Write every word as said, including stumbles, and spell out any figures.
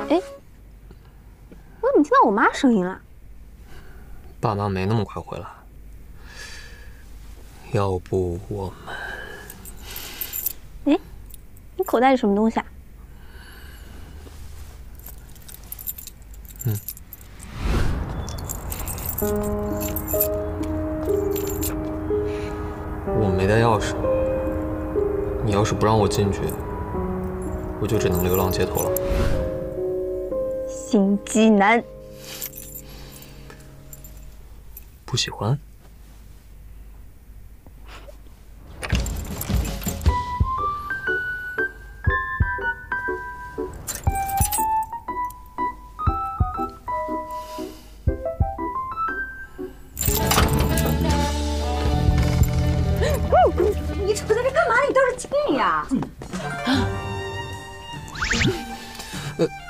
哎，我怎么听到我妈声音了？ 爸妈没那么快回来，要不我们…… 哎，你口袋里什么东西啊？ 嗯。我没带钥匙，你要是不让我进去，我就只能流浪街头了。 心机男， 不喜欢？ 你杵在这干嘛？你倒是进呀！ 呃。